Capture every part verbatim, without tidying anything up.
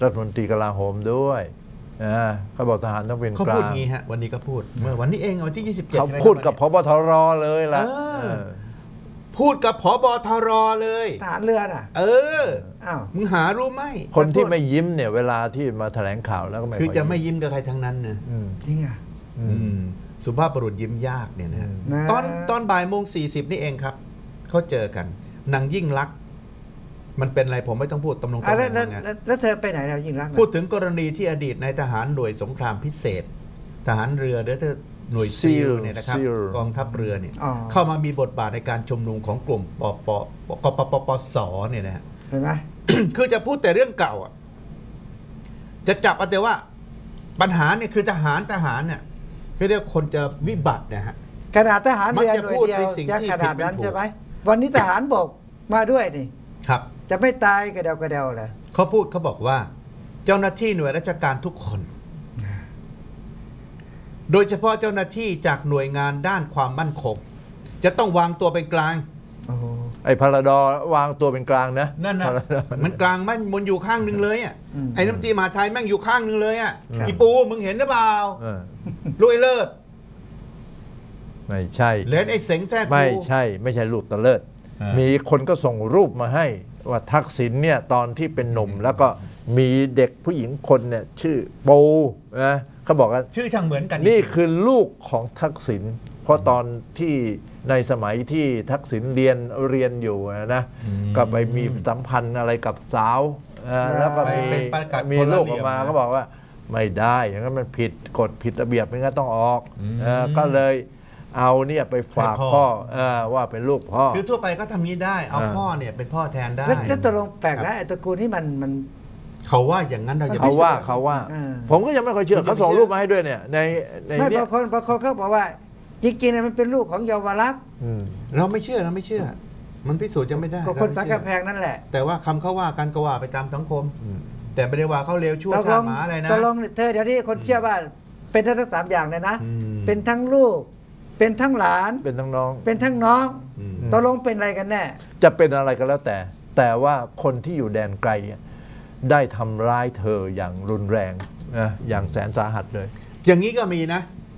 รัฐมนตรีกลาโหมด้วยนะเขาบอกทหารต้องเป็นกลางเขาพูดงี้ฮะวันนี้ก็พูดเมื่อวันนี้เองวันที่ยี่สิบเจ็ดเขาพูดกับผบ.ทร.เลยล่ะพูดกับผบ.ทร.เลยทหารเรือน่ะเอออ้าวมึงหารู้ไหมคนที่ไม่ยิ้มเนี่ยเวลาที่มาแถลงข่าวแล้วก็ไม่คือจะไม่ยิ้มกับใครทั้งนั้นนะจริงอ่ะสุภาพบุรุษยิ้มยากเนี่ยนะตอนตอนบ่ายโมงสี่สิบนี่เองครับเขาเจอกันนางยิ่งลักษณ์มันเป็นอะไรผมไม่ต้องพูดตำรวจแล้วแล้วเธอไปไหนแล้วยิ่งลักษณ์พูดถึงกรณีที่อดีตนายทหารหน่วยสงครามพิเศษทหารเรือหรือหน่วยซีลเนี่ยนะครับกองทัพเรือเนี่ยเข้ามามีบทบาทในการชุมนุมของกลุ่มปปกปปปสเนี่ยนะเห็นไหมคือจะพูดแต่เรื่องเก่าอ่ะจะจับเอาแต่ว่าปัญหาเนี่ยคือทหารทหารเนี่ยเขาเรียกคนจะวิบัตินะฮะขนาดทหารเรือหน่วยเดียวจะขนาดนั้นใช่ไหมวันนี้ทหารบกมาด้วยนี่ครับจะไม่ตายกระเดากระเดาเลยเขาพูดเขาบอกว่าเจ้าหน้าที่หน่วยราชการทุกคนโดยเฉพาะเจ้าหน้าที่จากหน่วยงานด้านความมั่นคงจะต้องวางตัวเป็นกลางไอ้พาราดอวางตัวเป็นกลางนะนั่นนะมันกลางมันมันอยู่ข้างหนึ่งเลยอ่ะไอ้น้ำตีมหาไทยแม่งอยู่ข้างหนึ่งเลยอ่ะอีปูมึงเห็นหรือเปล่าลุยเลิศไม่ใช่เลนไอ้เสงแท้ไม่ใช่ไม่ใช่ลูกตะเลิศมีคนก็ส่งรูปมาให้ว่าทักษิณเนี่ยตอนที่เป็นหนุ่มแล้วก็มีเด็กผู้หญิงคนเนี่ยชื่อปูนะเขาบอกว่าชื่อช่างเหมือนกันนี่คือลูกของทักษิณเพราะตอนที่ในสมัยที่ทักษิณเรียนเรียนอยู่นะก็ไปมีสัมพันธ์อะไรกับสาวแล้วก็มีมีลูกออกมาก็บอกว่าไม่ได้อย่างนั้นมันผิดกฎผิดระเบียบไม่งั้นต้องออกก็เลยเอาเนี่ยไปฝากพ่อว่าเป็นลูกพ่อคือทั่วไปก็ทำนี้ได้เอาพ่อเนี่ยเป็นพ่อแทนได้แล้วตกลงแปลกนะไอ้ตระกูลนี้มันมันเขาว่าอย่างนั้นเราจะเขาว่าเขาว่าผมก็ยังไม่ค่อยเชื่อเขาส่งรูปมาให้ด้วยเนี่ยในในไม่บางคนบางคนเขาบอกว่าจริงๆมันเป็นลูกของเยาวรักษ์เราไม่เชื่อเราไม่เชื่อมันพิสูจน์ยังไม่ได้ก็คนสังกำแพงนั่นแหละแต่ว่าคำเขาว่ากันก็ว่าไปตามสังคมแต่ไม่ได้ว่าเขาเลวชั่วชาหมาอะไรนะตกลงเธอเดี๋ยวนี้คนเชื่อว่าเป็นทั้งสามอย่างเลยนะเป็นทั้งลูกเป็นทั้งหลานเป็นทั้งน้องเป็นทั้งน้องตกลงเป็นอะไรกันแน่จะเป็นอะไรก็แล้วแต่แต่ว่าคนที่อยู่แดนไกลได้ทำร้ายเธออย่างรุนแรงนะอย่างแสนสาหัสเลยอย่างนี้ก็มีนะ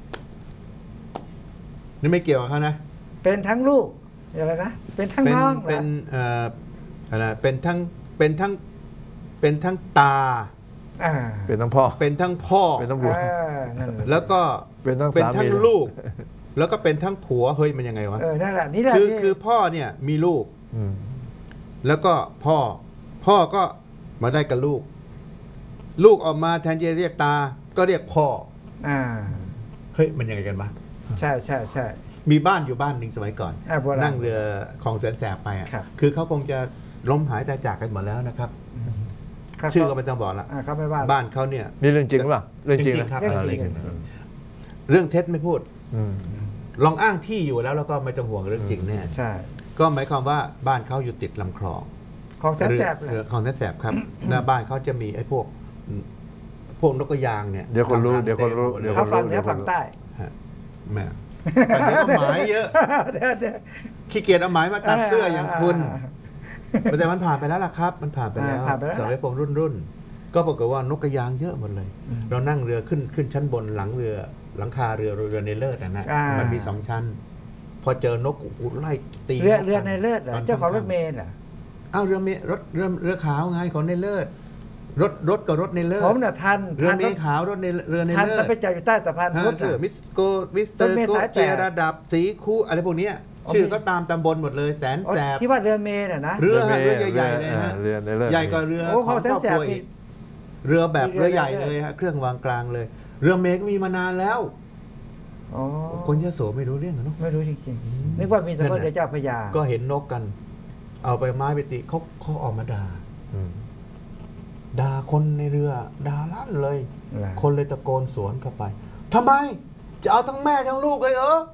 นี่ไม่เกี่ยวกับเขานะเป็นทั้งลูกอะไรนะเป็นทั้งน้องเป็นเอ่ออะไรเป็นทั้งเป็นทั้งเป็นทั้งตาเป็นทั้งพ่อเป็นทั้งพ่อเป็นทั้งผัวแล้วก็เป็นทั้งเป็นทั้งลูกแล้วก็เป็นทั้งผัวเฮ้ยมันยังไงวะเออนั่นแหละนี่แหละคือคือพ่อเนี่ยมีลูกแล้วก็พ่อพ่อก็มาได้กับลูกลูกออกมาแทนจะเรียกตาก็เรียกพ่ออ่าเฮ้ยมันยังไงกันบ้างใช่ใช่ใช่มีบ้านอยู่บ้านหนึ่งสมัยก่อนนั่งเรือของแสนแสบไปอ่ะคือเขาคงจะล้มหายตายจากกันหมดแล้วนะครับชื่อก็ไม่ต้องบอกละเขาไม่ว่าบ้านเขาเนี่ยนี่เรื่องจริงป่ะเรื่องจริงครับเรื่องเท็จไม่พูดลองอ้างที่อยู่แล้วแล้วก็ไม่ต้องห่วงเรื่องจริงแน่ใช่ก็หมายความว่าบ้านเขาอยู่ติดลำคลองของแสนแสบของแสนแสบครับหน้าบ้านเขาจะมีไอ้พวกพวกนกกระยางเนี่ยเดี๋ยวคนรู้เดี๋ยวคนรู้เดี๋ยวคนรู้เดี๋ยวฝั่งใต้แม่แต่เดี๋ยวหมายเยอะขี้เกียจเอาหมายมาตัดเสื้ออย่างคุณแต่มันผ่านไปแล้วล่ะครับมันผ่านไปแล้วสมัยพงรุ่นรุ่นก็ปรากฏว่านกกระยางเยอะหมดเลยเรานั่งเรือขึ้นขึ้นชั้นบนหลังเรือหลังคาเรือเรือในเลิศนะนะมันมีสองชั้นพอเจอนกอุไล่ตีเรือเรือในเลิศเหรอเจ้าของรถเมล์เหรออ้าวเรือเมรถเรือเรือขาวไงของในเลิศรถรถกับรถในเลิศผมน่ะทันเรือเมล์ขาวรถในเรือในเลิศทันแล้วไปจอดอยู่ใต้สะพานพุทธมิสโกมิสเตอร์โกเจระดับสีคู่อะไรพวกนี้ชื่อก็ตามตำบลหมดเลยแสนแสบที่ว่าเรือเมล์น่ะนะเรือเรือใหญ่ๆเลยฮะใหญ่กว่าเรือของครอบครัวอีกเรือแบบเรือใหญ่เลยฮะเครื่องวางกลางเลยเรือเมล์ก็มีมานานแล้วคนยโสไม่รู้เรื่องเหรอเนาะไม่รู้จริงๆนึกว่ามีเฉพาะเรือเจ้าพระยาก็เห็นนกกันเอาไปไม้ไปตีเขาเขาออกมาด่าด่าคนในเรือด่าลั่นเลยคนเลยตะโกนสวนเข้าไปทำไมจะเอาทั้งแม่ทั้งลูกเลยเหรอ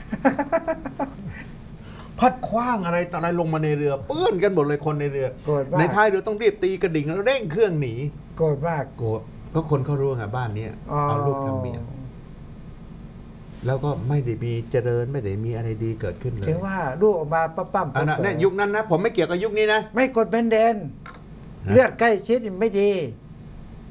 พัดคว้างอะไรต่ออะไรลงมาในเรือเปื้อนกันหมดเลยคนในเรือในท้ายเรือต้องรีบตีกระดิ่งแล้วเร่งเครื่องหนีโกรธมากโกรธเพราะคนเขารู้ไงบ้านนี้เอาลูกทำเมียแล้วก็ไม่ได้มีเจริญไม่ได้มีอะไรดีเกิดขึ้นเลยถึงว่าลูกออกมาปั๊มปั๊มอันนั้นยุคนั้นนะผมไม่เกี่ยวกับยุคนี้นะไม่กดเป็นเดนเลือดใกล้ชิดไม่ดี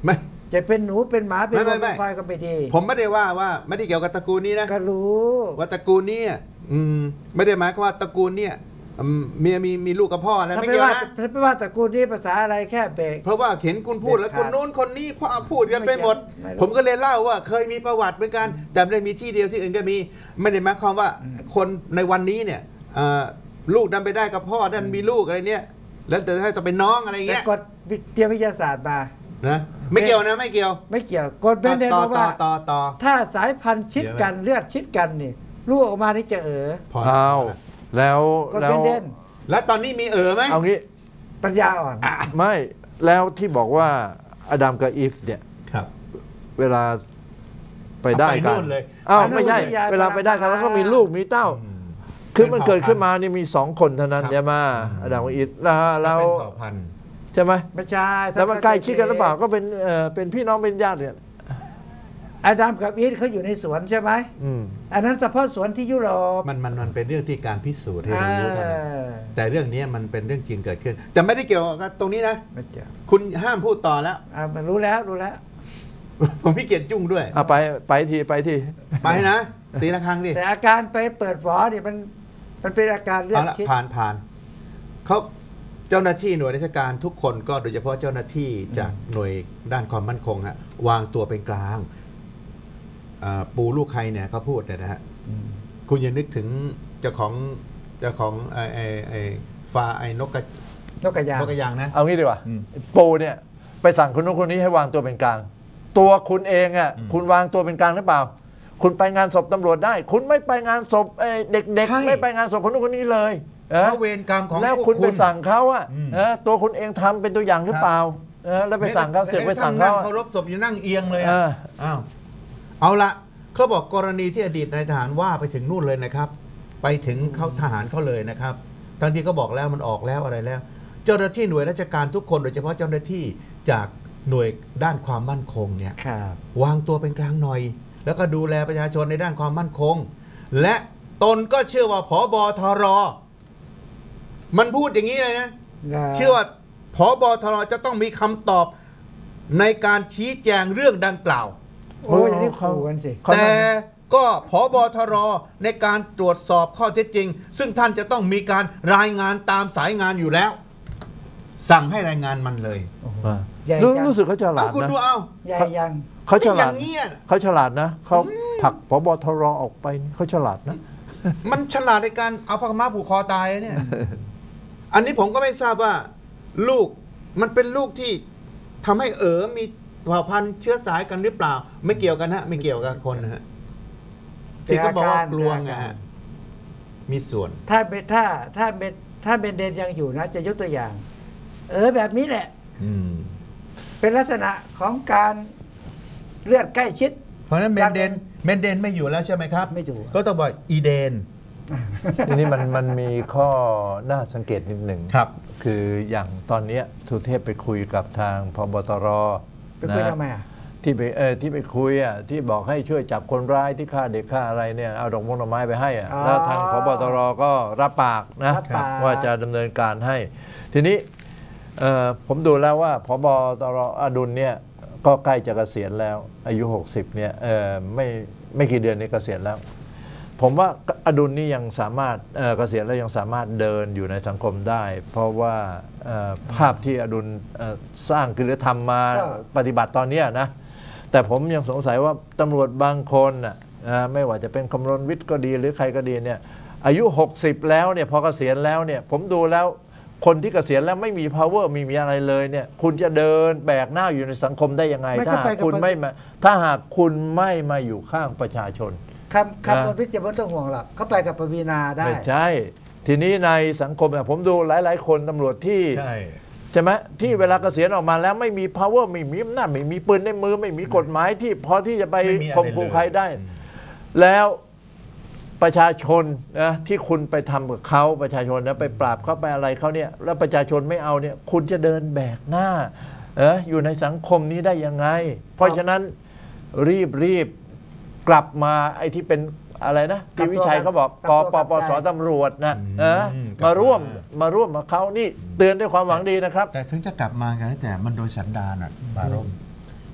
ไม่จะเป็นหนูเป็นหมาเป็นไม่วัไม่วไม่เป็นควายก็ไม่ดีผมไม่ได้ว่าว่าไม่ได้เกี่ยวกับตระกูลนี้นะก็รู้ว่าตระกูลนี้อืมไม่ได้หมายความว่าตระกูลเนี่ยอืมเมียมีมีลูกกับพ่อนะถ้าไม่ไม่เกี่ยวว่านะถ้าไม่ว่าตระกูลนี้ภาษาอะไรแค่เบรกเพราะว่าเห็นคุณพูดแล้วเด็ดขาดคนนู้นคนนี้พ่อพูดกันไปหมดไม่รู้ผมก็เลยเล่าว่าเคยมีประวัติเหมือนกันแต่ไม่ได้มีที่เดียวที่อื่นก็มี ไม่ได้หมายความว่าคนในวันนี้เนี่ยเอ่อลูกดันไปได้กับพ่อดันมีลูกอะไรเนี่ยแล้วแต่ถ้าจะเป็นน้องอะไรแต่เงี้ยกฎวิทยาวิทยาศาสตร์มานะไม่เกี่ยวนะไม่เกี่ยวไม่เกี่ยวกฎเบนเดนต่อบอกว่าต่อต่อถ้าสายพันธุ์ชิดกันเลือดชิดกันนี่ลูกออกมานี่จะเออพออ้าวแล้วกฎแล้เบวนเดนแล้วตอนนี้มีเออไหมเอางี้ปัญญาอ่อนไม่แล้วที่บอกว่าอดัมกับอีฟเนี่ยครับเวลาไปได้เอาไปกันู่นนเลยอ้าวไปนู่นไม่ใช่ที่ยายเวลาไปได้กันปรางแล้วก็มีลูกมีเต้าอืมคือมันเป็นเผ่าเกิดขึ้นพันธุ์มานี่มีสองคนเท่านั้นครับใช่ไหมอดัมกับอีฟแล้วแล้วเป็นเผ่าพันธุ์ใช่ไหมไม่ใช่แล้วมันใกล้ชิดกันหรือเปล่าก็เป็นเอ่อเป็นพี่น้องเป็นญาติเนี่ยอาดัมกับอีฟเขาอยู่ในสวนใช่ไหมอืมอันนั้นเฉพาะสวนที่ยุโรปมันมันมันเป็นเรื่องที่การพิสูจน์ให้เอรู้เท่านั้นอแต่เรื่องนี้มันเป็นเรื่องจริงเกิดขึ้น แต่ไม่ได้เกี่ยวกับตรงนี้นะไม่เกี่ยวคุณห้ามพูดต่อแล้วอ่ามันรู้แล้วรู้แล้วผมพี่เกียรติยุ่งด้วยเอาไปไปทีไปทีไปนะ ตีละครั้งดิแต่อาการไปเปิดฝอเนี่ยมันมันเป็นอาการเลือเอาดละชิดผ่านผ่านเขาเจ้าหน้าที่หน่วยราชการทุกคนก็โดยเฉพาะเจ้าหน้าที่จากหน่วยด้านความมั่นคงฮะวางตัวเป็นกลางอ่าปูลูกใครเนี่ยเขาพูดเนี่ยนะฮะคุณอย่านึกถึงเจ้าของเจ้าของไอ้ไอ้ไอ้ฟ้าไอ้นกกระนกกระยางนกกระยางนะเอางี้ดีกว่าอืมปูเนี่ยไปสั่งคนนู้นคนนี้ให้วางตัวเป็นกลาง ตัวคุณเองอ่ะคุณวางตัวเป็นกลางหรือเปล่า คุณไปงานศพตำรวจได้ คุณไม่ไปงานศพเอ่อเด็กใช่ๆ ไม่ไปงานศพคนนู้นคนนี้เลยเออเพราะเวรกรรมของแล้วพวกคุณไปสั่งเขาอ่ะอืมเออตัวคุณเองทำเป็นตัวอย่างหรือเปล่าเออแล้วไปสั่งเขาเสือกไปสั่งเขานั่เคารพศพอยู่นั่งเอียงเลยเออะออ้าวเอาละเขาบอกกรณีที่อดีตนายทหารว่าไปถึงนู่นเลยนะครับ ไปถึงเขาทหารเขาเลยนะครับทั้งที่เขาบอกแล้วมันออกแล้วอะไรแล้ว เจ้าหน้าที่หน่วยราชการทุกคนโดยเฉพาะเจ้าหน้าที่จากหน่วยด้านความมั่นคงเนี่ยครับวางตัวเป็นกลางหน่อย แล้วก็ดูแลประชาชนในด้านความมั่นคง และตนก็เชื่อว่าผบทรมันพูดอย่างนี้เลยนะ เชื่อว่าผบทรจะต้องมีคำตอบในการชี้แจงเรื่องดังกล่าวโอ้ยอย่างนี้ขู่กันสิเขาแต่ก็ผบทรในการตรวจสอบข้อเท็จจริง ซึ่งท่านจะต้องมีการรายงานตามสายงานอยู่แล้ว สั่งให้รายงานมันเลยอ่าใหญ่รู้จังรู้สึกเขาฉลาเอาดคุณนะดูเอาใหญ่ยังเขาฉอลาย่าดงเงี้ยเขาฉลาดนะเขาผลักผบทรออกไปเขาฉลาดนะมันฉลาดในการเอาผ้าขาวม้าผูกคอตายเนี่ย อันนี้ผมก็ไม่ทราบว่า ลูกมันเป็นลูกที่ทำให้เอ๋อมีเผ่าพันธุ์เชื้อสายกันหรือเปล่า ไม่เกี่ยวกันฮะไม่เกี่ยวกับคนนะฮะที่เขาบอกว่ากลวงอะฮะมีส่วนถ้าเป็นถ้าถ้าเป็นถ้าเป็นเดนยังอยู่นะ จะยกตัวอย่าง เออแบบนี้แหละอืมเป็นลักษณะของการเลือดใกล้ชิดเพราะฉะนั้นเมนเดนเมนเดนไม่อยู่แล้วใช่ไหมครับไม่อยู่ก็ต้องบอกอีเดนทีนี้มันมันมีข้อน่าสังเกตนิดหนึ่งครับคืออย่างตอนเนี้ยสุเทพไปคุยกับทางพบตรไปคุยนะทำไมอ่ะที่ไปเออที่ไปคุยอ่ะที่บอกให้ช่วยจับคนร้ายที่ฆ่าเด็กฆ่าอะไรเนี่ยเอาดอกมงดอกไม้ไปให้อ่ะอ๋อแล้วทางพบตรก็รับปากนะรับปากว่าจะดำเนินการให้ ทีนี้เอ่อผมดูแล้วว่าพบตรอดุลเนี่ยก็ใกล้จะเกษียณแล้ว อายุหกสิบเนี่ยเออไม่ไม่กี่เดือนนี้เกษียณแล้ว ผมว่าอดุลนี่ยังสามารถเอ่อเกษียณแล้วยังสามารถเดินอยู่ในสังคมได้ เพราะว่าเอ่อภาพที่อดุลเอ่อสร้างคือทำมาก็ปฏิบัติตอนเนี้ยนะ แต่ผมยังสงสัยว่าตำรวจบางคนน่ะอ่าไม่ว่าจะเป็นคำรณวิทย์ก็ดีหรือใครก็ดีเนี่ยอายุ หกสิบ แล้วเนี่ยพอเกษียณแล้วเนี่ยผมดูแล้วคนที่เกษียณแล้วไม่มี power ไม่มีอะไรเลยเนี่ยคุณจะเดินแบกหน้าอยู่ในสังคมได้ยังไงไม่ถ้าเข้าไปหากกับคุณไม่มาถ้าหากคุณไม่มาอยู่ข้างประชาชนคำคำคนพิจารณาไม่ต้องห่วงหรอกเขาไปกับปวีนาได้ไม่ใช่ ทีนี้ในสังคมเนี่ยผมดูหลาย ๆ คนตำรวจที่ใช่ใช่ไหมที่เวลาเกษียณออกมาแล้วไม่มี power ไม่มีอำนาจไม่มีปืนในมือไม่มีกฎหมายที่พอที่จะไปไม่มีอะไรข่มขู่เลยใครได้อืมแล้วประชาชนนะที่คุณไปทำกับเขาประชาชนนะไปปราบเขาไปอะไรเขาเนี่ยแล้วประชาชนไม่เอาเนี่ยคุณจะเดินแบกหน้าเอออยู่ในสังคมนี้ได้ยังไง เพราะฉะนั้นรีบรีบกลับมาไอ้ที่เป็นอะไรนะที่วิชัยเขาบอกกปปสตำรวจนะเออมาร่วมมาร่วมกับเขานี่เตือนด้วยความหวังดีนะครับแต่ถึงจะกลับมากันแต่มันโดยสันดานอ่ะบารม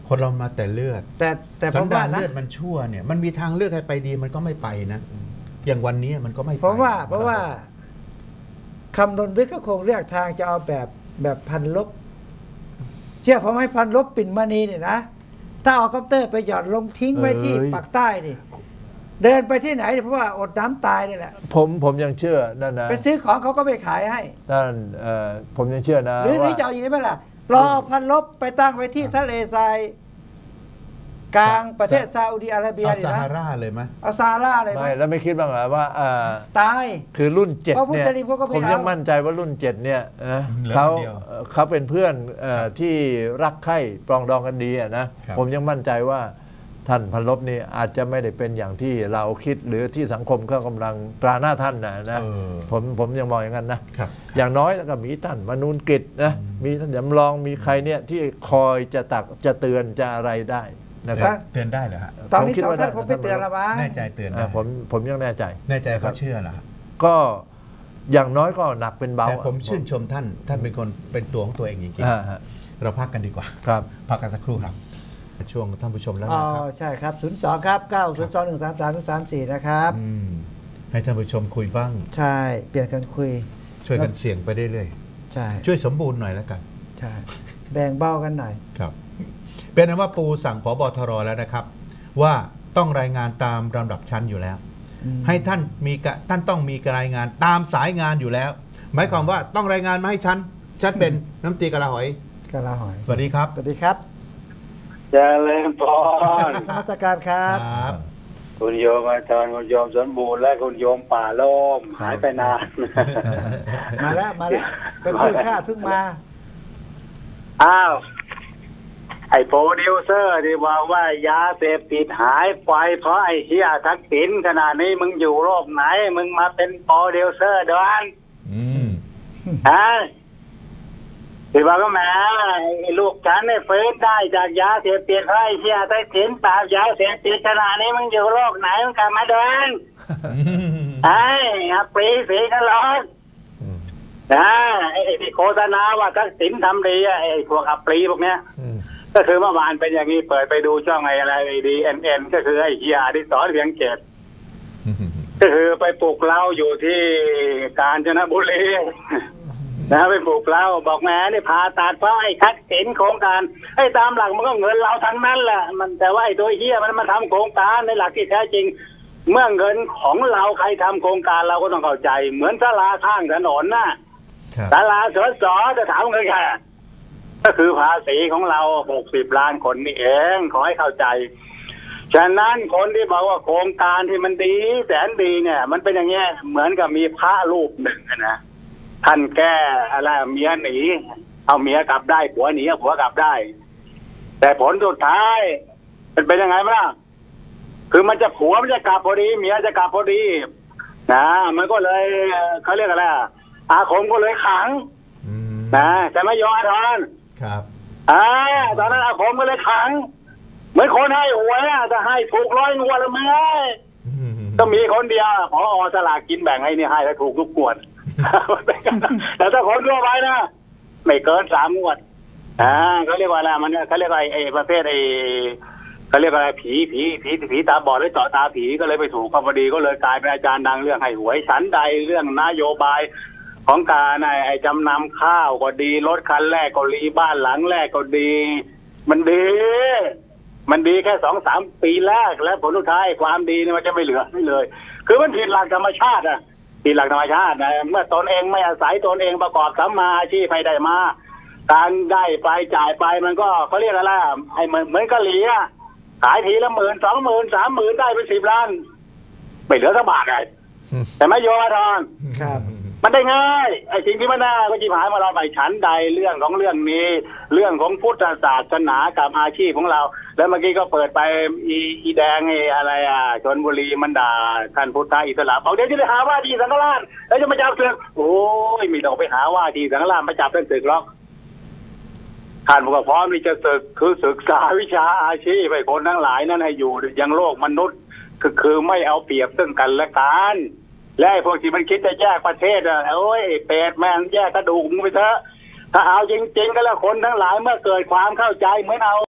คนเรามาแต่เลือดแต่แต่ผสันมดาว่าน นะเลือดมันชั่วเนี่ยมันมีทางเลือกให้ไปดีมันก็ไม่ไปนะ อย่างวันนี้มันก็ไม่ไปเพราะว่าเพราะว่าคำนวณวิทย์ก็คงเลือกทางจะเอาแบบแบบพันลบ เชื่อผมให้พันลบปิ่นมณีเนี่ยนะถ้าเอาคอปเตอร์ไปหย่อนลงทิ้งไว้ที่เอ้ยปากใต้นี่เดินไปที่ไหนเนี่ยเพราะว่าอดน้ำตายนี่แหละผมผมยังเชื่อนั่นนะไปซื้อของเขาก็ไม่ขายให้นั่นเอ่อผมยังเชื่อนะหรือหรือว่าจะเอาอย่างนี้ไหมล่ะรอเอาพันลบไปตั้งไว้ที่ทะเลทรายกลางประเทศซาอุดิอาระเบียเอานี่ซานะฮาราเลยไหมเอาซาร่าเลยไหมไม่แล้วไม่คิดบ้างเหรอว่าอ่าตายคือรุ่นเจ็ดเพราะพุทเนี่ยธลิมเขาก็ไม่ผมยังเอามั่นใจว่ารุ่นเจ็ดเนี่ยนะเหลือเขาคนเดียวเอ่อเขาเป็นเพื่อนเอ่อที่รักใคร่ปรองดองกันดีอะนะครับ ผมยังมั่นใจว่าท่านพันลบนี่อาจจะไม่ได้เป็นอย่างที่เราคิดหรือที่สังคมก็กำลังตราหน้าท่านนะนะเออผมผมยังมองอย่างนั้นนะครับอย่างน้อยแล้วก็มีท่านมนูนกิจนะมีท่านจำลองมีใครเนี่ยที่คอยจะตักจะเตือนจะอะไรได้นะครับเตือนได้เหรอฮะตอนนี้ผมคิดสองว่าท่านได้คงไม่เตือนละมั้งแน่ใจเตือนได้อ่าผมผมยังแน่ใจแน่ใจเขาเชื่อเหรอฮะก็อย่างน้อยก็หนักเป็นเบาแต่ผมชื่นชมท่านท่านเป็นคนเป็นตัวของตัวเองจริงอ่าฮะๆเราพักกันดีกว่าครับพักกันสักครู่ครับช่วงท่านผู้ชมแล้วอ๋อนะครับใช่ครับศูนย์สองครับเก้าศูนย์สองหนึ่งสามสามสามสี่นะครับอืมให้ท่านผู้ชมคุยบ้างใช่เปลี่ยนกันคุยช่วยกันเสี่ยงไปเรื่อยใช่ๆช่วยสมบูรณ์หน่อยแล้วกันใช่แบ่งเบากันหน่อยครับ เป็นนั้นว่าปูสั่งผบทรแล้วนะครับ ว่าต้องรายงานตามลำดับชั้นอยู่แล้วอืมให้ท่านมีกะท่านต้องมีรายงานตามสายงานอยู่แล้ว หมายความว่าต้องรายงานมาให้ฉันฉันเป็นน้ำตีกะลาหอยกะลาหอยสวัสดีครับสวัสดีครับเจริญพรนมัสการครับครับคุณโยมอาจารย์คุณโยมสมบูรณ์และคุณโยมป่าโลมหายไปนานมาแล้วมาแล้วเป็นคู่ชาติเพิ่งมาอ้าว ไอ้โปรดิวเซอร์ที่บอกว่ายาเสพติดหายไปเพราะไอ้เหี้ยทักษิณขนาดนี้มึงอยู่โลกไหน มึงมาเป็นโปรดิวเซอร์ดอนอืมฮะที่บอกว่าแหมไอ้ลูกฉันเนี่ยฟื้นได้จากยาเสพติดเพราะไอ้เหี้ยทักษิณปราบยาเสพติดขนาดนี้มึงอยู่โลกไหนมึงกลับมาเดิน ไอ้อัปรีสีกันหรอกนะไอ้ที่โฆษณาว่าทักษิณทำดีอะไอ้พวกอัปรีพวกเนี้ยอืมก็คือเมื่อวานเป็นอย่างนี้เปิดไปดูช่องไอ้อะไรดีเอ็นเอ็นก็คือไอ้เฮียอดิศรเวียงเกตก็คือไปปลูกเหล้าอยู่ที่กาญจนบุรีนะไปปลูกเหล้าบอกแหมนี่ผ่าตัดเพราะไอ้ทักษิณโครงการไอ้ตามหลักมันก็เงินเราทั้งนั้นแหละมันแต่ว่าไอ้ตัวเฮียมันมาทำโครงการในหลักที่แท้จริง เมื่อเงินของเราใครทำโครงการเราก็ต้องเข้าใจ เหมือนศาลาข้างถนนน่ะครับศาลาสสจะถามเงินใครก็คือภาษีของเราหกสิบล้านคนนี่เองขอให้เข้าใจฉะนั้นคนที่บอกว่าโครงการที่มันดีแสนดีเนี่ย มันเป็นอย่างเงี้ยเหมือนกับมีพระรูปหนึ่งนะท่านแก้อะไรเมียหนีเอาเมียกลับได้ผัวหนีเอาผัวกลับได้ แต่ผลสุดท้ายมันเป็นยังไงมั้งคือมันจะผัวมันจะกลับพอดีเมียจะกลับพอดีนะมันก็เลยเขาเรียกอะไรอาคมก็เลยขังอืมนะแต่ไม่ยอมทอนครับอ่าตอนนั้นอาคมก็เลยขังเหมือนคนให้หวยอ่ะจะให้ถูกร้อยงวดแล้วไหมก็มีคนเดียวพอสลากกินแบ่งให้นี่ให้แล้วถูกทุกงวด แต่ถ้าคนทั่วไปนะไม่เกินสามงวดอ่าเขาเรียกว่าอะไรมันเขาเรียกว่าไอ้ประเภทไอ้เขาเรียกว่าอะไรผีผีผีผีตาบอดหรือเจาะตาผีก็เลยไปถูกพอดีก็เลยกลายเป็นอาจารย์ดังเรื่องให้หวยชั้นใดเรื่องนโยบายของการไอ้จำนำข้าวก็ดีรถคันแรกก็ดีบ้านหลังแรกก็ดี มันดี มันดีแค่สองสามปีแรกแล้วผลสุดท้ายความดีนี่มันจะไม่เหลือไม่เลย คือมันผิดหลักธรรมชาติอะผิดหลักธรรมชาตินะเมื่อตนเองไม่อาศัยตนเองประกอบสัมมาอาชีพให้ได้มาการได้ไปจ่ายไปมันก็เขาเรียกอะไรไอ้เหมือนเหมือนกะหรี่อะขายทีละหมื่นสองหมื่นสามหมื่นได้เป็นสิบล้านไม่เหลือสักบาทเลยแต่ไม่โยมาทอนครับมันได้ง่ายไอ้สิ่งที่มันน่าก็จีหายมาเราไปฉันใดเรื่องของเรื่องนี้ เรื่องของพุทธศาสนากับอาชีพของเรา แล้วเมื่อกี้ก็เปิดไปอีอีแดงไอ้อะไรอ่ะชลบุรีมันด่าท่านพุทธอิสระบอกเดี๋ยวจะไปหาว่าที่สังฆราชแล้วจะมาจับศึกโอ้ยไม่ต้องไปหาว่าที่สังฆราชมาจับท่านศึกหรอกท่านบอกว่าพร้อมที่จะศึกคือศึกษาวิชาอาชีพให้คนทั้งหลายนั้นให้อยู่ยังโลกมนุษย์คือคือไม่เอาเปรียบซึ่งกันและกันและไอ้พวกที่มันคิดจะแยกประเทศอ่ะโอ้ยเป็ดแม่งแยกกระดูกมึงไปเถอะถ้าเอาจริงๆก็แล้วคนทั้งหลายเมื่อเกิดความเข้าใจเหมือนเอา